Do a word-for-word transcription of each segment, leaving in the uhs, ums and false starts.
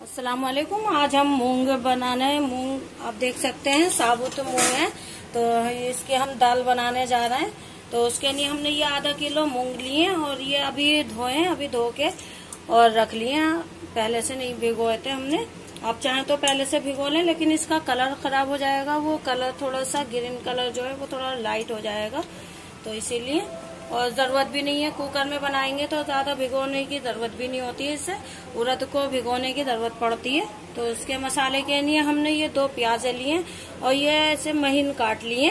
अस्सलाम वालेकुम। आज हम मूंग बनाने मूंग आप देख सकते हैं साबुत मूंग है, तो इसके हम दाल बनाने जा रहे हैं। तो उसके लिए हमने ये आधा किलो मूंग लिए और ये अभी धोए हैं, अभी धो के और रख लिए हैं। पहले से नहीं भिगोए थे हमने। आप चाहें तो पहले से भिगो लें, लेकिन इसका कलर खराब हो जाएगा। वो कलर थोड़ा सा ग्रीन कलर जो है वो थोड़ा लाइट हो जाएगा, तो इसीलिए। और जरूरत भी नहीं है, कुकर में बनाएंगे तो ज्यादा भिगोने की जरूरत भी नहीं होती है। इससे उड़द को भिगोने की जरूरत पड़ती है। तो उसके मसाले के लिए हमने ये दो प्याज लिए और ये ऐसे महीन काट लिए,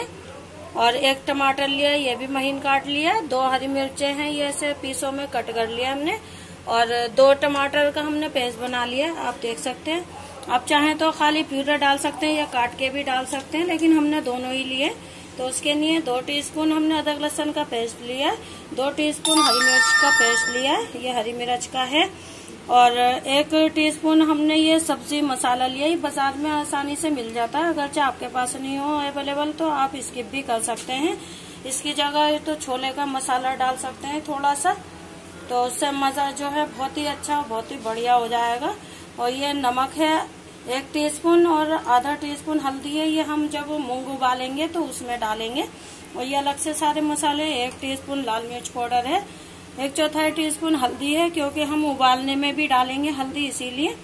और एक टमाटर लिया, ये भी महीन काट लिया। दो हरी मिर्चे हैं, ये ऐसे पीसों में कट कर लिया हमने, और दो टमाटर का हमने पेस्ट बना लिया, आप देख सकते हैं। आप चाहें तो खाली प्यूरा डाल सकते हैं या काट के भी डाल सकते हैं, लेकिन हमने दोनों ही लिए। तो उसके लिए दो टीस्पून हमने अदरक लहसुन का पेस्ट लिया है, दो टीस्पून हरी मिर्च का पेस्ट लिया है, ये हरी मिर्च का है, और एक टीस्पून हमने ये सब्जी मसाला लिया। ये बाजार में आसानी से मिल जाता है, अगर चाहे आपके पास नहीं हो अवेलेबल तो आप स्किप भी कर सकते हैं। इसकी जगह तो छोले का मसाला डाल सकते हैं थोड़ा सा, तो उससे मजा जो है बहुत ही अच्छा बहुत ही बढ़िया हो जाएगा। और ये नमक है एक टीस्पून, और आधा टीस्पून हल्दी है, ये हम जब मूंग उबालेंगे तो उसमें डालेंगे। और ये अलग से सारे मसाले, एक टीस्पून लाल मिर्च पाउडर है, एक चौथाई टीस्पून हल्दी है, क्योंकि हम उबालने में भी डालेंगे हल्दी, इसीलिए।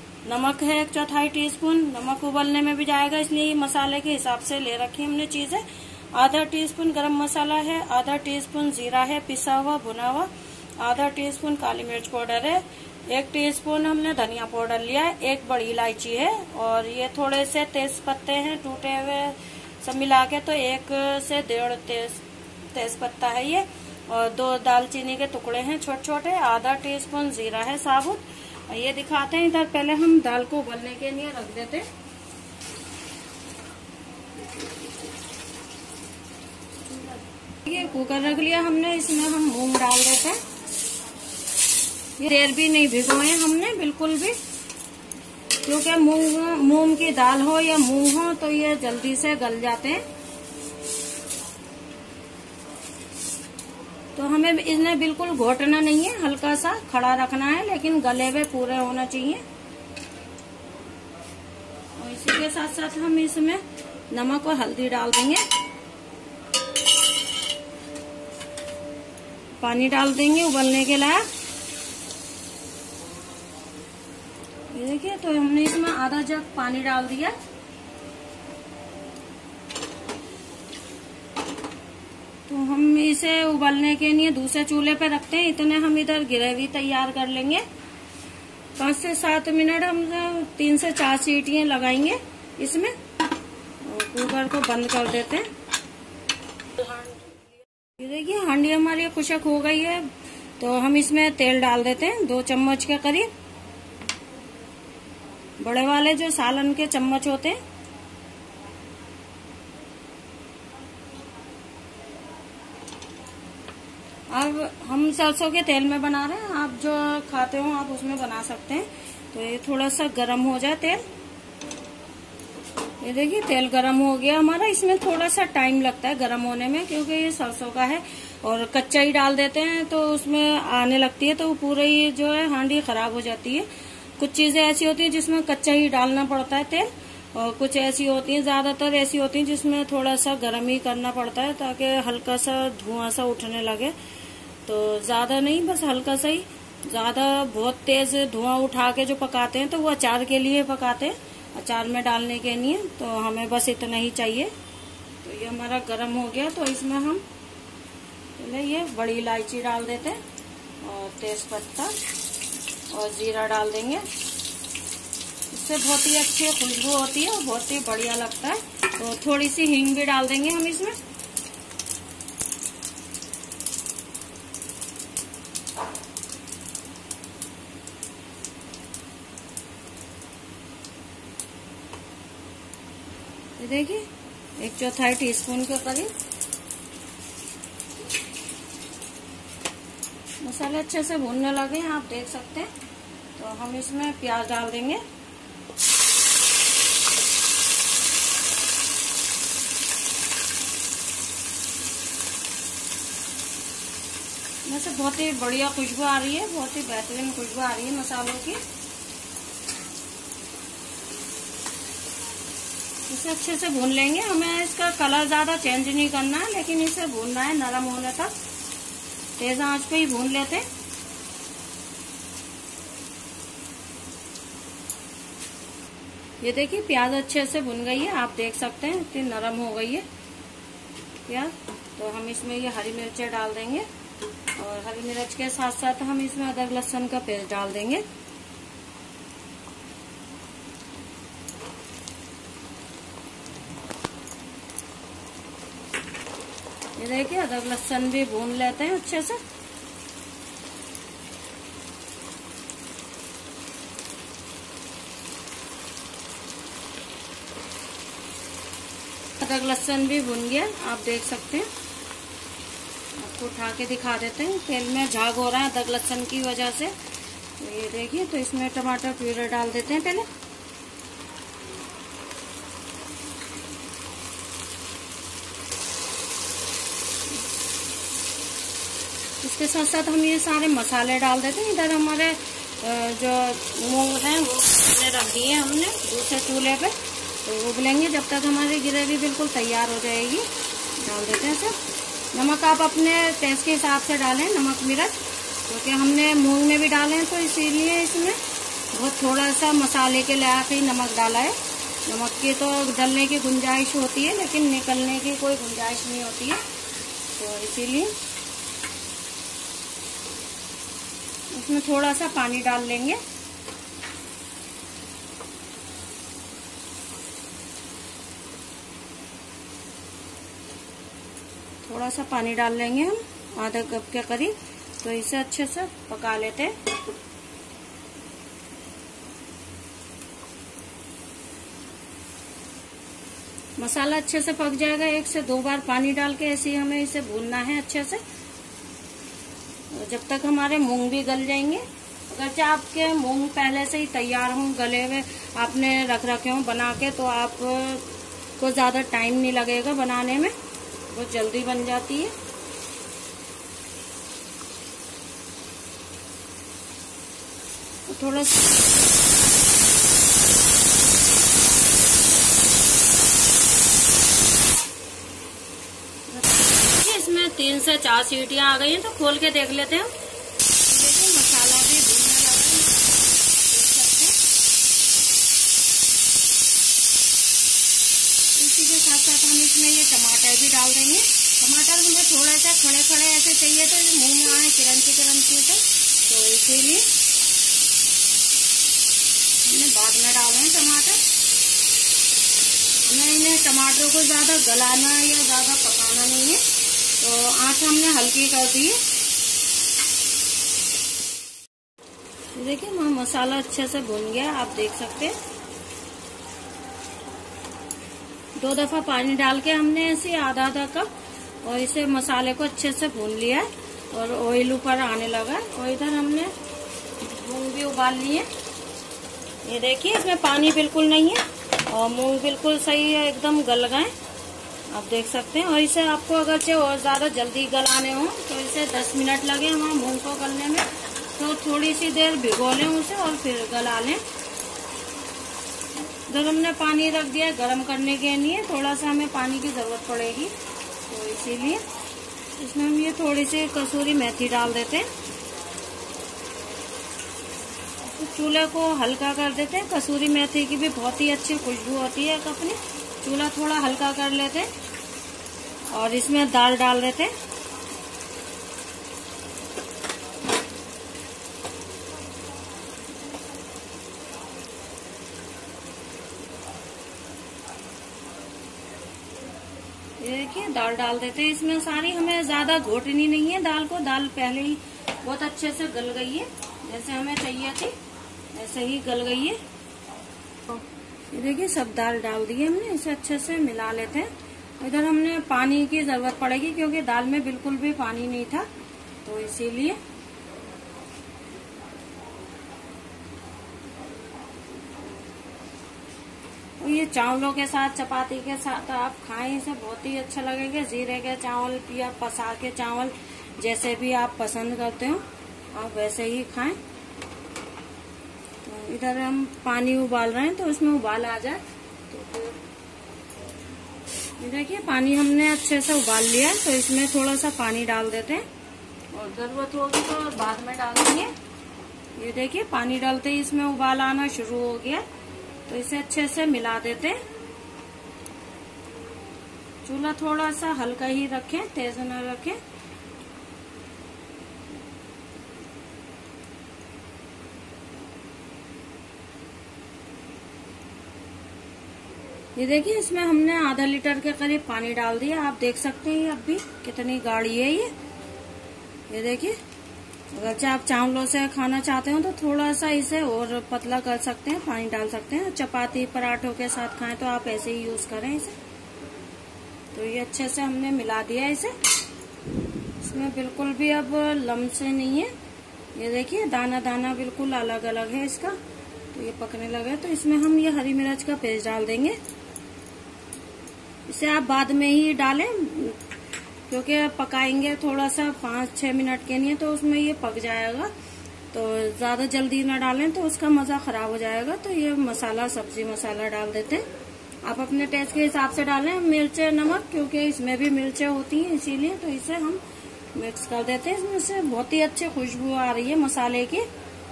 नमक है एक चौथाई टीस्पून, नमक उबालने में भी जाएगा, इसलिए ये मसाले के हिसाब से ले रखी हमने चीजें। आधा टीस्पून गरम मसाला है, आधा टीस्पून जीरा है पिसा हुआ भुना हुआ, आधा टीस्पून काली मिर्च पाउडर है, एक टीस्पून हमने धनिया पाउडर लिया है, एक बड़ी इलायची है, और ये थोड़े से तेज पत्ते हैं टूटे हुए सब मिला के, तो एक से डेढ़ तेज तेज पत्ता है ये, और दो दालचीनी के टुकड़े हैं छोटे छोटे, आधा टीस्पून जीरा है साबुत। ये दिखाते हैं इधर, पहले हम दाल को उबलने के लिए रख देते हैं। ये कुकर रख लिया हमने, इसमें हम मूंग डाल देते हैं। ये देर भी नहीं भिगोए हमने बिल्कुल भी, क्योंकि मूंग मूंग की दाल हो या मूंग हो तो ये जल्दी से गल जाते हैं। तो हमें इन्हें बिल्कुल घोटना नहीं है, हल्का सा खड़ा रखना है, लेकिन गले हुए पूरे होना चाहिए। और इसी के साथ साथ हम इसमें नमक और हल्दी डाल देंगे, पानी डाल देंगे उबलने के लायक। ये देखिए, तो हमने इसमें आधा जग पानी डाल दिया। तो हम इसे उबलने के लिए दूसरे चूल्हे पे रखते हैं। इतने हम इधर ग्रेवी तैयार कर लेंगे। पाँच से सात मिनट हम तीन से चार सीटियां लगाएंगे इसमें, और कुकर को बंद कर देते हैं। ये देखिए, हांडी हमारी खुशक हो गई है, तो हम इसमें तेल डाल देते हैं दो चम्मच के करीब, बड़े वाले जो सालन के चम्मच होते हैं। अब हम सरसों के तेल में बना रहे हैं, आप जो खाते हो आप उसमें बना सकते हैं। तो ये थोड़ा सा गरम हो जाए तेल। ये देखिए, तेल गरम हो गया हमारा। इसमें थोड़ा सा टाइम लगता है गरम होने में, क्योंकि ये सरसों का है, और कच्चा ही डाल देते हैं तो उसमें आने लगती है, तो वो पूरा ही जो है हांडी खराब हो जाती है। कुछ चीजें ऐसी होती हैं जिसमें कच्चा ही डालना पड़ता है तेल, और कुछ ऐसी होती हैं, ज्यादातर ऐसी होती हैं जिसमें थोड़ा सा गर्म ही करना पड़ता है, ताकि हल्का सा धुआं सा उठने लगे। तो ज्यादा नहीं, बस हल्का सा ही। ज्यादा बहुत तेज धुआं उठा के जो पकाते हैं तो वो अचार के लिए पकाते हैं, अचार में डालने के लिए। तो हमें बस इतना ही चाहिए। तो ये हमारा गर्म हो गया, तो इसमें हम पहले ये बड़ी इलायची डाल देते हैं, और तेज पत्ता और जीरा डाल देंगे। इससे बहुत ही अच्छी खुशबू होती है और बहुत ही बढ़िया लगता है। तो थोड़ी सी हींग भी डाल देंगे हम इसमें। ये देखिए, एक चौथाई टीस्पून के करीब। मसाले अच्छे से भूनने लगे हैं, आप देख सकते हैं। तो हम इसमें प्याज डाल देंगे। वैसे बहुत ही बढ़िया खुशबू आ रही है, बहुत ही बेहतरीन खुशबू आ रही है मसालों की। इसे अच्छे से भून लेंगे। हमें इसका कलर ज्यादा चेंज नहीं करना है, लेकिन इसे भूनना है नरम होने तक। तेज आंच पे ही भून लेते हैं। ये देखिए प्याज अच्छे से भुन गई है, आप देख सकते हैं इतनी नरम हो गई है प्याज। तो हम इसमें ये हरी मिर्चें डाल देंगे और हरी मिर्च के साथ साथ हम इसमें अदरक लहसुन का पेस्ट डाल देंगे। ये देखिए अदरक लहसुन भी भून लेते हैं अच्छे से। अदरक लहसुन भी भुन गया, आप देख सकते हैं। आपको उठा के दिखा देते हैं, तेल में झाग हो रहा है अदरक लहसुन की वजह से। तो ये देखिए, तो इसमें टमाटर प्यूरी डाल देते हैं पहले। इसके साथ साथ हम ये सारे मसाले डाल देते हैं। इधर हमारे जो मूंग हैं वो रख दिए हमने दूसरे चूल्हे पे, तो उबलेंगे जब तक हमारी ग्रेवी बिल्कुल तैयार हो जाएगी। डाल देते हैं सब। नमक आप अपने टेस्ट के हिसाब से डालें, नमक मिर्च, क्योंकि हमने मूंग में भी डाले हैं, तो इसीलिए इसमें बहुत थोड़ा सा मसाले के लायक ही नमक डाला है। नमक की तो डलने की गुंजाइश होती है, लेकिन निकलने की कोई गुंजाइश नहीं होती है, तो इसीलिए इसमें थोड़ा सा पानी डाल लेंगे। थोड़ा सा पानी डाल लेंगे हम, आधा कप के करीब। तो इसे अच्छे से पका लेते हैं। मसाला अच्छे से पक जाएगा, एक से दो बार पानी डाल के ऐसे ही हमें इसे भूनना है अच्छे से, जब तक हमारे मूंग भी गल जाएंगे। अगरचे आपके मूंग पहले से ही तैयार हों, गले हुए आपने रख रखे हों बना के, तो आपको ज्यादा टाइम नहीं लगेगा बनाने में, बहुत जल्दी बन जाती है। थोड़ा इसमें तीन से चार सीटियां आ गई हैं, तो खोल के देख लेते हैं। देखिए मसाला भी भूनने लगा है, देख सकते हैं। इसी के साथ साथ हम इसमें ये टमाटर भी डाल देंगे। टमाटर हमें थोड़ा सा खड़े खड़े ऐसे चाहिए, तो मुंह में आए क्रंची क्रंची से, तो इसीलिए हमने बाद में डाले हैं टमाटर। हमें इन्हें टमाटरों को ज्यादा गलाना या ज्यादा पकाना नहीं है, तो आँच हमने हल्की कर दी है। देखिए मसाला अच्छे से भुन गया, आप देख सकते हैं। दो दफा पानी डाल के हमने ऐसे आधा आधा कप, और इसे मसाले को अच्छे से भून लिया है, और ऑयल ऊपर आने लगा है। और इधर हमने मूंग भी उबाल लिए। ये देखिए इसमें पानी बिल्कुल नहीं है, और मूंग बिल्कुल सही है, एकदम गल गए, आप देख सकते हैं। और इसे आपको अगर चाहे और ज्यादा जल्दी गलाने हो, तो इसे दस मिनट लगे हमारे मूंग को गलने में, तो थोड़ी सी देर भिगो लें उसे और फिर गला लें। इधर हमने पानी रख दिया गरम करने के लिए, थोड़ा सा हमें पानी की जरूरत पड़ेगी, तो इसीलिए इसमें हम ये थोड़ी सी कसूरी मेथी डाल देते हैं। तो चूल्हे को हल्का कर देते हैं। कसूरी मेथी की भी बहुत ही अच्छी खुशबू होती है अपनी। चूल्हा थोड़ा हल्का कर लेते हैं, और इसमें दाल डाल देते हैं। ये देखिए दाल डाल देते हैं इसमें सारी। हमें ज्यादा घोटनी नहीं है दाल को, दाल पहले ही बहुत अच्छे से गल गई है, जैसे हमें चाहिए थी ऐसे ही गल गई है। ये देखिए सब दाल डाल दी है हमने, इसे अच्छे से मिला लेते हैं। इधर हमने पानी की जरूरत पड़ेगी, क्योंकि दाल में बिल्कुल भी पानी नहीं था, तो इसीलिए ये चावलों के साथ, चपाती के साथ आप खाएं, इसे बहुत ही अच्छा लगेगा। जीरे के चावल या पसा के चावल, जैसे भी आप पसंद करते हो आप वैसे ही खाएं। तो इधर हम पानी उबाल रहे हैं, तो उसमें उबाल आ जाए तो फिर ये देखिए पानी हमने अच्छे से उबाल लिया है, तो इसमें थोड़ा सा पानी डाल देते हैं और जरूरत होगी तो बाद में डालेंगे। ये देखिए पानी डालते ही इसमें उबाल आना शुरू हो गया, तो इसे अच्छे से मिला देते हैं। चूल्हा थोड़ा सा हल्का ही रखें, तेज न रखें। ये देखिए इसमें हमने आधा लीटर के करीब पानी डाल दिया। आप देख सकते हैं अब भी कितनी गाढ़ी है ये। ये देखिए अगर चाहे आप चावलों से खाना चाहते हो तो थोड़ा सा इसे और पतला कर सकते हैं, पानी डाल सकते हैं। चपाती पराठों के साथ खाएं तो आप ऐसे ही यूज करें इसे। तो ये अच्छे से हमने मिला दिया इसे। इसमें बिल्कुल भी अब लम्ब से नहीं है। ये देखिए दाना दाना बिल्कुल अलग अलग है इसका, तो ये पकने लगा है। तो इसमें हम ये हरी मिर्च का पेस्ट डाल देंगे। इसे आप बाद में ही डालें क्योंकि पकाएंगे थोड़ा सा पाँच छह मिनट के लिए, तो उसमें ये पक जाएगा। तो ज्यादा जल्दी ना डालें तो उसका मजा खराब हो जाएगा। तो ये मसाला सब्जी मसाला डाल देते हैं। आप अपने टेस्ट के हिसाब से डालें मिर्च नमक, क्योंकि इसमें भी मिर्चें होती हैं इसीलिए। तो इसे हम मिक्स कर देते हैं। इसमें से बहुत ही अच्छी खुशबू आ रही है मसाले की।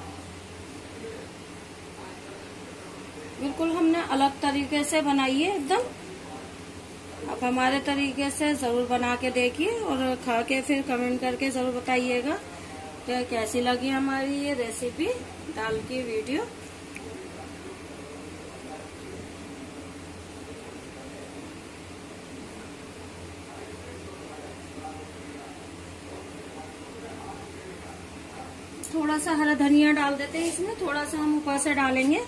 बिल्कुल हमने अलग तरीके से बनाई है एकदम। आप हमारे तरीके से जरूर बना के देखिए और खा के फिर कमेंट करके जरूर बताइएगा कि कैसी लगी हमारी ये रेसिपी दाल की वीडियो। थोड़ा सा हरा धनिया डाल देते हैं इसमें, थोड़ा सा हम ऊपर से डालेंगे।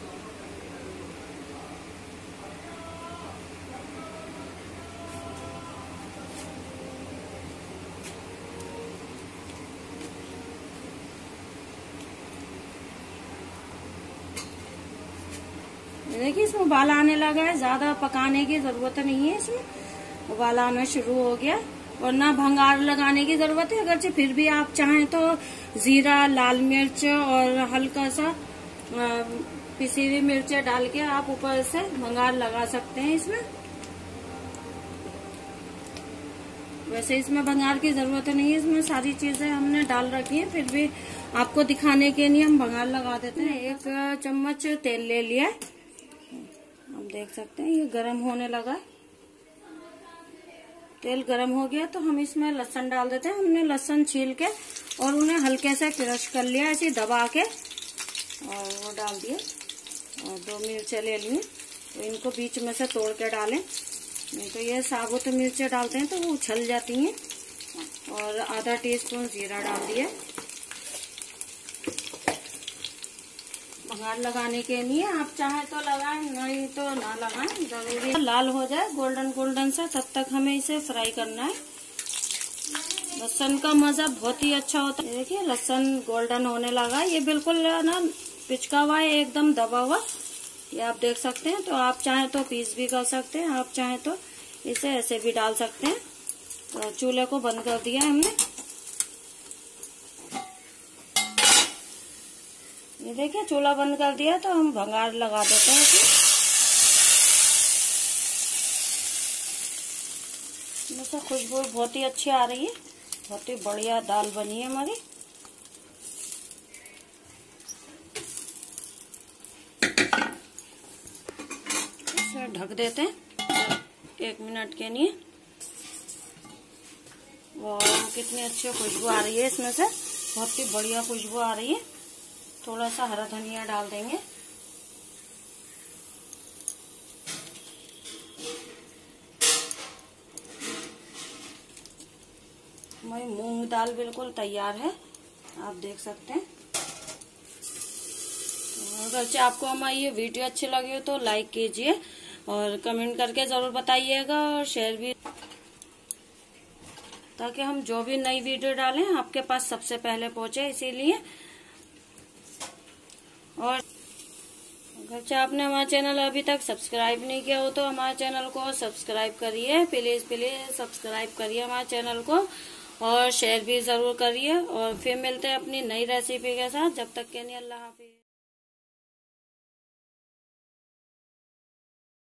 देखिए इसमें उबाल आने लगा है, ज्यादा पकाने की जरूरत नहीं है। इसमें उबाल आना शुरू हो गया और ना भंगार लगाने की जरूरत है। अगरचे फिर भी आप चाहें तो जीरा, लाल मिर्च और हल्का सा पिसी हुई मिर्चें डाल के आप ऊपर से भंगार लगा सकते हैं इसमें। वैसे इसमें भंगार की जरूरत नहीं है, इसमें सारी चीजें हमने डाल रखी है। फिर भी आपको दिखाने के लिए हम भंगार लगा देते हैं। एक चम्मच तेल ले लिया है, आप देख सकते हैं ये गरम होने लगा है। तेल गरम हो गया तो हम इसमें लहसुन डाल देते हैं। हमने लहसुन छील के और उन्हें हल्के से क्रश कर लिया ऐसे दबा के, और वो डाल दिए। और दो मिर्चें ले ली, तो इनको बीच में से तोड़ के डालें, नहीं तो ये साबुत मिर्चें डालते हैं तो वो उछल जाती हैं। और आधा टीस्पून जीरा डाल दिया। भंगार लगाने के लिए आप चाहें तो लगाएं, नहीं तो ना लगाएं, जरूरी लाल हो जाए गोल्डन गोल्डन सा, तब तक हमें इसे फ्राई करना है। लहसुन का मजा बहुत ही अच्छा होता है। देखिए लहसुन गोल्डन होने लगा, ये बिल्कुल ना पिचका हुआ है, एकदम दबा हुआ, ये आप देख सकते हैं। तो आप चाहें तो पीस भी कर सकते हैं, आप चाहें तो इसे ऐसे भी डाल सकते हैं। तो चूल्हे को बंद कर दिया हमने। ये देखिए चूल्हा बंद कर दिया, तो हम भंगार लगा देते हैं इसमें। इसमें खुशबू बहुत ही अच्छी आ रही है, बहुत ही बढ़िया दाल बनी है हमारी। इसे ढक देते हैं एक मिनट के लिए। वाह कितनी अच्छी खुशबू आ रही है इसमें से, बहुत ही बढ़िया खुशबू आ रही है। थोड़ा सा हरा धनिया डाल देंगे। हमारी मूंग दाल बिल्कुल तैयार है, आप देख सकते हैं। अगर आपको हमारी ये वीडियो अच्छी लगी हो तो लाइक कीजिए और कमेंट करके जरूर बताइएगा और शेयर भी, ताकि हम जो भी नई वीडियो डालें आपके पास सबसे पहले पहुंचे, इसीलिए। और अगर आपने हमारा चैनल अभी तक सब्सक्राइब नहीं किया हो तो हमारे चैनल को सब्सक्राइब करिए, प्लीज प्लीज सब्सक्राइब करिए हमारे चैनल को और शेयर भी जरूर करिए। और फिर मिलते हैं अपनी नई रेसिपी के साथ, जब तक के लिए अल्लाह हाफिज।